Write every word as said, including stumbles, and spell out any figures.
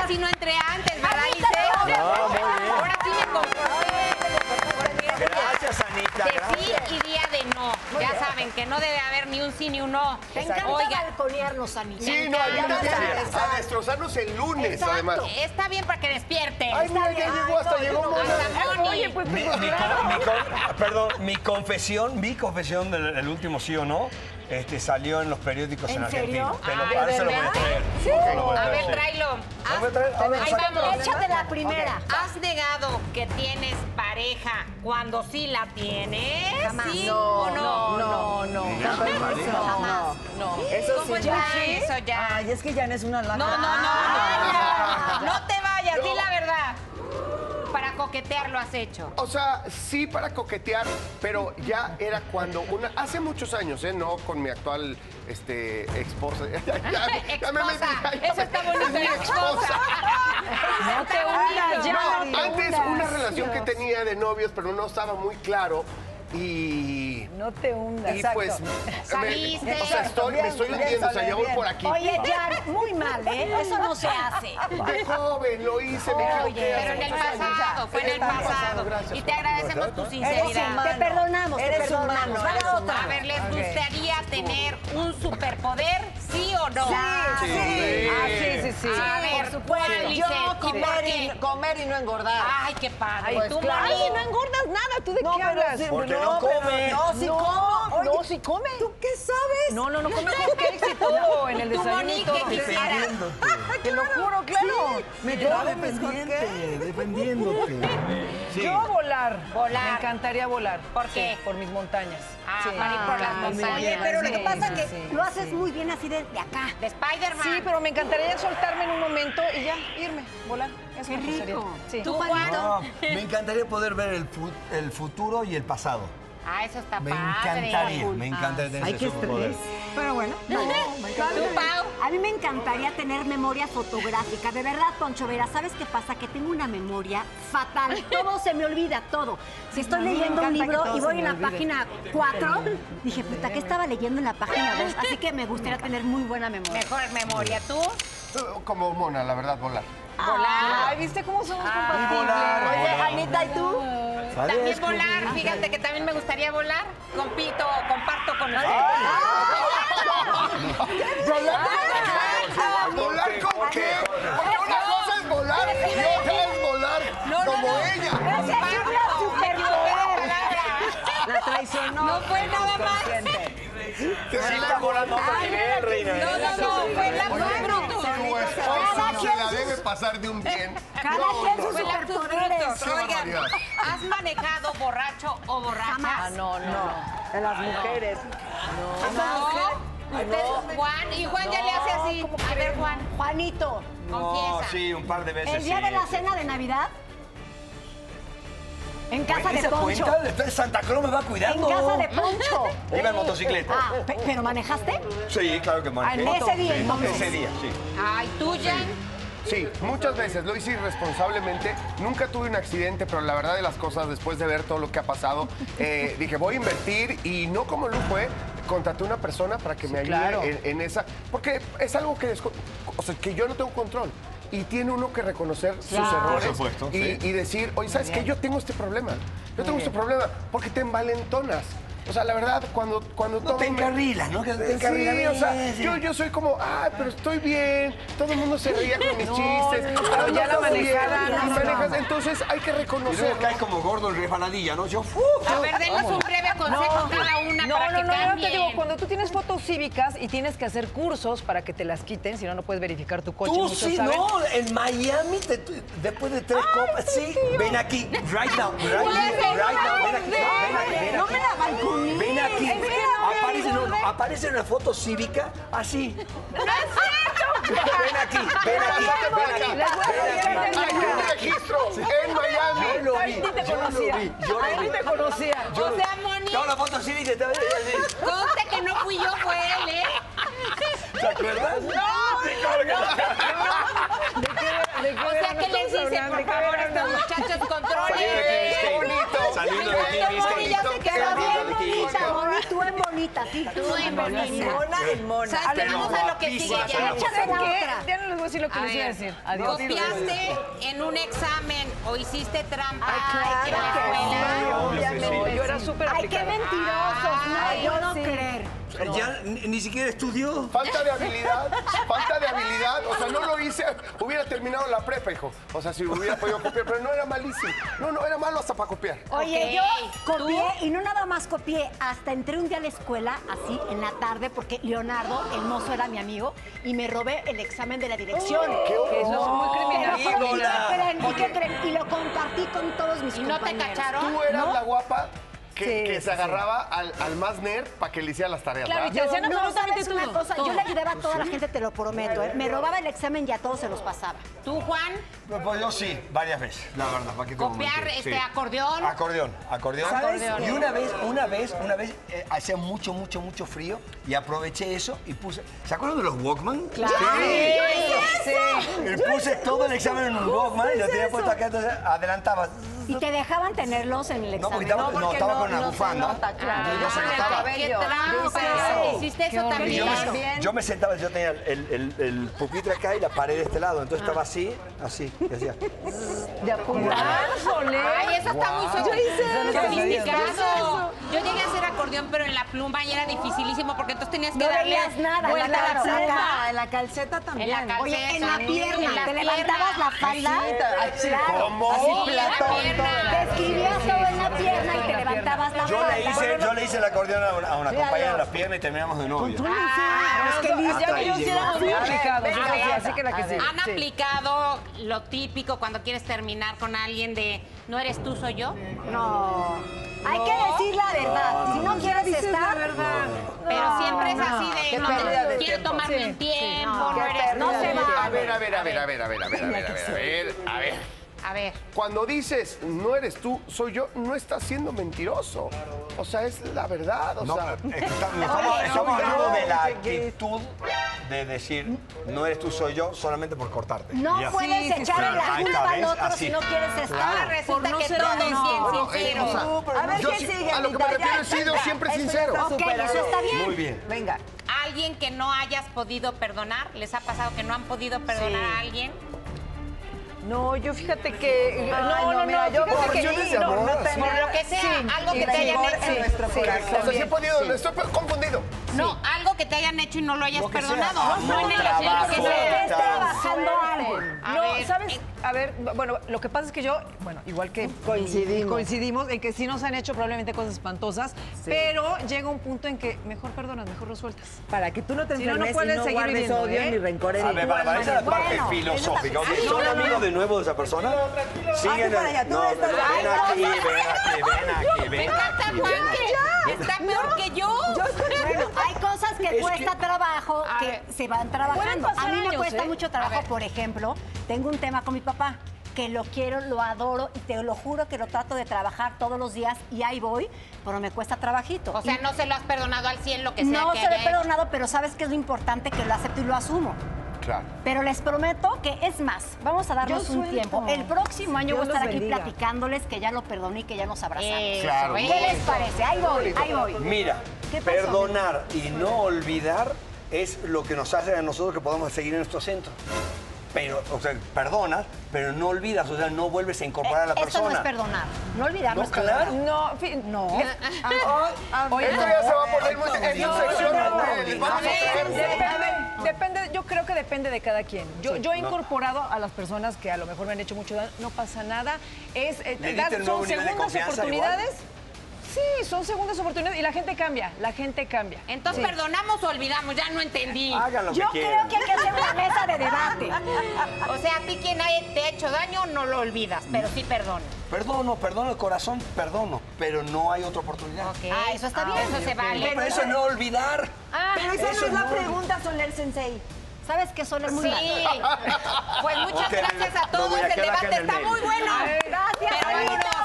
sí no entré antes, ¿verdad, Ise? No, muy bien. Ahora sí me comporté. Gracias, Anita. De Gracias. sí y día de no. Muy ya bien. Saben que no debe haber ni un sí ni un no. Te encanta Oiga, balconearnos, Anita. Sí, no, Anita viene a destrozarnos el lunes, Exacto. además. está bien para que despierten. Ay, mira, ya llegó, hasta llegó Mona. Hasta Moni. Oye, pues, Mi, mi con- mi con- perdón, mi confesión, mi confesión del el último sí o no, este, salió en los periódicos en, ¿En Argentina. serio? Te lo, Ay, ahora se lo voy a ¿verdad? traer. Sí. Ok, lo voy A traer, ver, sí. tráelo. ¿Lo voy a traer? A ver, Ahí sácalo. vamos. Échate la primera. ¿Has negado que tienes pareja cuando sí la tienes? Jamás. ¿Sí No, o no? no, no, no. Mira, No, María. no, no. Eso ¿Cómo sí. está eso ya? Ay, es que ya no es una lata. No, no, no, no, no, no te vayas, di la verdad. Para coquetear lo has hecho. O sea, sí para coquetear, pero ya era cuando una... Hace muchos años, ¿eh? No con mi actual este, esposa. Ya, ya, ya me metí, Esposa. ya Eso me- está bonito, mi esposa. No te hundas, ya No, no te antes hundas. una relación que tenía de novios, pero no estaba muy claro. Y... No te hundas, Y exacto. pues, me, Saliste. o sea, estoy, me estoy Bien, hundiendo, o sea, bien, ya voy bien. por aquí. Oye, Jan, muy mal, ¿eh? Eso no se hace. De joven lo hice, me equivoqué. Pero en el pasado, fue en el pasado. Gracias. Y te agradecemos tu Eres sinceridad. humano. Te perdonamos, te Eres perdonamos. humano, Va la eres otra. humano. A ver, ¿les Ok. gustaría tener un superpoder, sí o no? Sí, Sí. sí. Ah, sí, sí, sí. A ver, Por ¿cuál, supuesto. Lisette? Yo ¿Y por comer qué? y, comer y no engordar. Ay, qué padre. Ay, pues ¿Tú, claro. Moni? Ay, no engordas nada. ¿Tú de No, qué pero hablas? sí, Porque no, no pero come. No, sí No, como. Oye, no, sí come. ¿tú qué sabes? No, no, no come hotcakes y todo en el ¿Tú, desayuno Moni, y todo. qué quisieras? Te lo juro, claro. Me Yo quedo mis dependiente, hotcakes. dependiéndote. Sí. Yo volar. Volar. Me encantaría volar. ¿Por Sí, qué? por mis montañas. Ah, Sí. para ir por las Ah, montañas. muy Oye, bien. pero lo que Sí, pasa es sí, que sí, lo haces sí. muy bien así desde acá. De Spider-Man. Sí, pero me encantaría soltarme en un momento y ya, irme, volar. Eso Qué me gustaría. rico. Sí. ¿Tú, Juan? No, me encantaría poder ver el, fu- el futuro y el pasado. Ah, eso está Me padre. encantaría, me encantaría tener Ay, ese qué superpoder. estrés. Pero bueno. ¿Tú, Pau? A mí me encantaría tener memoria fotográfica. De verdad, Poncho Vera, ¿sabes qué pasa? Que tengo una memoria fatal. Todo se me olvida, todo. Si estoy leyendo un encanta que libro todo y se voy me en la olvide. página cuatro, dije, puta, ¿qué estaba leyendo en la página dos? Así que me gustaría tener muy buena memoria. Mejor memoria. ¿Tú? Como Mona, la verdad, volar. Volar. Ay, ¿viste cómo somos Ah. compatibles? Oye, Anita, ¿y tú? También volar, fíjate que también me gustaría volar. Compito, comparto con ustedes. ¿Volar con qué? Porque una cosa es volar y otra es volar No, no, como no. ella. Ese es un superpoder. La traicionó. No fue nada más. Sí, está volando a otro nivel, reina. No, no, no, fue la brutus. Tu esposo se la debe pasar de un bien. Cada No, quien no, sus Fue la superpoderes. Qué Oigan, barbaridad. ¿has manejado borracho o borracha? Jamás. No, no. De las mujeres. No. Usted, Juan, y Juan ya le hace así. A ver, Juan, Juanito, No, confiesa. sí, un par de veces. el día sí. de la cena de Navidad, en casa de ¿Esa Poncho. cuenta? Después Santa Claus me va En cuidando. casa de Poncho. Iba en motocicleta. Ah, pe- ¿pero manejaste? Sí, claro que manejé. Ah, ese día, entonces. Ese día, sí. Ay, tuya. Sí, muchas veces lo hice irresponsablemente. Nunca tuve un accidente, pero la verdad de las cosas, después de ver todo lo que ha pasado, eh, dije, voy a invertir y no como lujo, ¿eh? Contraté una persona para que me ayude claro. en, en esa. Porque es algo que, desco- o sea, que yo no tengo control. Y tiene uno que reconocer sus errores Por supuesto, y, sí. y decir, oye, ¿sabes qué? Yo tengo este problema. Yo tengo este problema porque te envalentonas. O sea, la verdad, cuando, cuando No te todo me- encarrilas, ¿no? Que te Sí, encarrilas. o sea, sí. yo, yo soy como, ah, pero estoy bien, todo el mundo se reía con mis No, chistes. no, pero ah, ya la todo bien, manejada, y no, no, manejas, no. entonces hay que Y luego reconocerlo. cae como gordo en resbaladilla, ¿no? Yo, ¡fu! A ver, denos un breve consejo cada una no, para no, que no, yo cambien. te digo, cuando tú tienes fotos cívicas y tienes que hacer cursos para que te las quiten, si no, no puedes verificar tu coche. Tú muchos sí, saben. no, en Miami, te- tú- después de tres copas, sí, ven aquí, right now, right now, right now, ven aquí, ven aquí, ven aquí. No me la balconé. Ven aquí, Es que no me aparece, no, ayude. aparece una foto cívica, así. ¡No es cierto! Ven aquí, ven aquí, ven aquí, Les voy a ven aquí. Hay un registro en Miami. Yo lo vi, Ni te yo lo conocía. vi, yo Ay, lo ni vi. te conocía. O sea, Moni, Toda la foto cívica está así. conste que no fui yo, fue él, ¿eh? ¿Te acuerdas? ¿De qué O sea, verano ¿qué les estamos dicen, hablando? por ¿De qué favor, verano estos estamos- muchachos controlen? Saliendo de Key Biscayne. bonito. Saliendo de Key Moni ya Biscayne. se quedó bien Saliendo de Key bonita, Biscayne. Moni, tú en bonita. bonita, sí. Tú Muy en bonita. Mona en mona. ¿Sabes qué? Pero Vamos a lo que sigue guapísima, ya. pero Échate ¿Saben la qué? otra. Ya no les voy a decir lo que A les iba a ver, decir. Adiós. ¿copiaste en un examen o hiciste trampa Ay, en la claro que escuela? sí, obviamente. Yo era súper Ay, qué aplicada. mentirosos. No, Ay, yo no sí. creer. ¿Ya ni, ni siquiera estudió? Falta de habilidad, falta de habilidad. O sea, no lo hice, hubiera terminado la prepa, hijo. O sea, si hubiera podido copiar, pero no era malísimo. No, no, era malo hasta para copiar. Oye, Ok. yo copié y no nada más copié, hasta entré un día a la escuela, así, en la tarde, porque Leonardo, el mozo, era mi amigo, y me robé el examen de la dirección. ¡Qué horror! Eso es muy Te criminal. lo juro, ¿y Ídola. qué creen? ¿Y qué creen? Y lo compartí con todos mis ¿Y no te compañeros. cacharon? Tú eras ¿No? la guapa que, Sí, que sí, se sí. agarraba al, al más nerd para que le hiciera las tareas, Claro, ¿verdad? y te hacían No, absolutamente ¿sabes una todo, cosa? todo. Yo le ayudaba a toda la gente, te lo prometo. ¿eh? Me robaba el examen y a todos se los pasaba. ¿Tú, Juan? Pues, pues yo sí, varias veces, la verdad. ¿para qué te voy a ¿Copiar mentir? este Sí. acordeón? Acordeón, acordeón. ¿Sabes? Y una vez, una vez, una vez eh, hacía mucho, mucho, mucho frío y aproveché eso y puse. ¿Se acuerdan de los Walkman? Claro. Sí. Sí. Y puse todo el examen en un Walkman y lo tenía puesto acá, entonces adelantaba. Y te dejaban tenerlos en el No, porque examen. estaba, no, estaba con una no se bufanda. nota, claro. Entonces no se Ah, notaba. ¡Qué Cabello. trampa! Yo ¿Hiciste eso Y yo también? me, También. yo me sentaba, yo tenía el, el, el pupitre acá y la pared de este lado, entonces estaba así, así, y hacía. De apuntar. Ay, eso está muy Yo hice eso. sofisticado. Yo llegué a hacer acordeón, pero en la pluma y era dificilísimo porque entonces tenías que No darle veías nada, En vuelta la a la calceta, pluma. en la calceta En también. la calceta. Oye, en la Sí, pierna, en la te pierna. levantabas la falda. Así, Claro. ¿Cómo? Así, Sí, la platón, pierna. todo. Te escribías todo en la pierna y te levantabas la Yo falda. le hice, yo le hice el acordeón a una, a una compañera en las piernas y terminamos de novio. Ah, es que Liz, ya ves, sí éramos muy A ver, aplicados. venga, eso sí, venga. así que la que A sí. ver. ¿Han Sí. aplicado lo típico cuando quieres terminar con alguien de no eres tú, soy yo? No. Hay que decir la verdad. Si no quieres estar, Pero siempre es así de qué no, pérdida de quiero tiempo. tomarme Sí, un tiempo, no, no, qué eres pérdida tú. no se de va. tiempo. A ver, a ver, a ver, a ver, a ver, a ver, a ver, a ver, a ver, a ver. A ver. Cuando dices no eres tú, soy yo, no estás siendo mentiroso. O sea, es la verdad. O No, sea, es que estamos, estamos- estamos hablando de la actitud de decir no eres tú, soy yo, solamente por cortarte. no Ya. puedes Sí, sí, echarle sí. la Ahí culpa está, al ¿ves? otro Así. si no quieres estar. Ahora resulta Por no que ser todo es honesto. bien no, eh, sincero. o sea, A ver yo qué sí- sigue, a lo que me Anita, refiero ya. he sido siempre Eso ya sincero. está Ok, superado. eso está bien. Muy bien. Venga. Alguien que no hayas podido perdonar, ¿les ha pasado que no han podido perdonar a alguien? No, yo fíjate que. Ay, no, no, mira, no, yo fíjate por que Jules no, de amor, no sí. tengo- Por lo que sea, sí, algo y que te hayan Amor hecho. en nuestro Sí, corazón. O sea, sí he podido, estoy confundido. No, algo que te hayan hecho y no lo hayas Lo que sea. perdonado. Amor, no en el trabajo, lo que sea. Estés trabajando algo. A No, ver, ¿sabes? eh, A ver, bueno, lo que pasa es que yo, bueno, igual que Coincidimos. coincidimos en que sí nos han hecho probablemente cosas espantosas, pero llega un punto en que mejor perdonas, mejor resueltas. Para que tú no te Si no, no enfermes puedes y no seguir guardes viviendo, odio ¿eh? ni rencor en A tu ver, para, para esa es la alma. parte Bueno, filosófica. eso ¿Ok? está- ¿Son Ay, no, amigos de nuevo de esa persona? Siguen para el- allá, tú no, estás- ven Ay, aquí, ven aquí, ven aquí, Me ven encanta aquí, Juan, ven aquí. que está peor que yo. Bueno, hay cosas que Es cuesta que- trabajo, A que ver. se van Pueden trabajando. pasar A mí me años, cuesta ¿eh? mucho A trabajo, ver. por ejemplo, tengo un tema con mi papá, que lo quiero, lo adoro y te lo juro que lo trato de trabajar todos los días y ahí voy, pero me cuesta trabajito. O sea, Y no se lo has perdonado al cien lo que sea no que se lo he haya hecho. perdonado, pero sabes que es lo importante, que lo acepto y lo asumo. Claro. Pero les prometo que es más, vamos a darnos Yo un suelto. tiempo. El próximo año Dios voy a estar los aquí bendiga. platicándoles que ya lo perdoné y que ya nos abrazamos. Eso, Claro. ¿ves? ¿Qué les parece? Ahí voy, ahí voy. Mira, ¿Qué pasó? perdonar y no olvidar es lo que nos hace a nosotros que podamos seguir en nuestro centro. Pero, o sea, perdonas, pero no olvidas, o sea, no vuelves a incorporar a la Esto persona. no es perdonar. No olvidar no No, es perdonar. claro. No, fi- No. Oye, Esto ya se va a poner muy... En No, su sección no, no, eh, les vamos a sacar- Depende, depende, yo creo que depende de cada quien. Yo, yo he incorporado a las personas que a lo mejor me han hecho mucho daño, no pasa nada. Es, eh, ¿Le das- diste el nuevo son nivel de segundas confianza oportunidades. Sí, son segundas oportunidades y la gente cambia, la gente cambia. Entonces, Sí. ¿perdonamos o olvidamos? Ya no entendí. Hagan lo Yo que creo quieran. que hay que hacer una mesa de debate. O sea, a ti quien haya- te ha hecho daño no lo olvidas, pero sí perdonas. Perdono, perdono el corazón, perdono, pero no hay otra oportunidad. Ok. Ah, eso está bien. Eso se No, vale. pero eso es no olvidar. Ah, Pero esa no Eso es la no. pregunta, Soler Sensei. ¿Sabes qué son? Es muy Sí. mal. Pues muchas Ok, gracias a me todos. voy a El quedar acá debate en el está medio. muy bueno. Gracias, Pero Anita.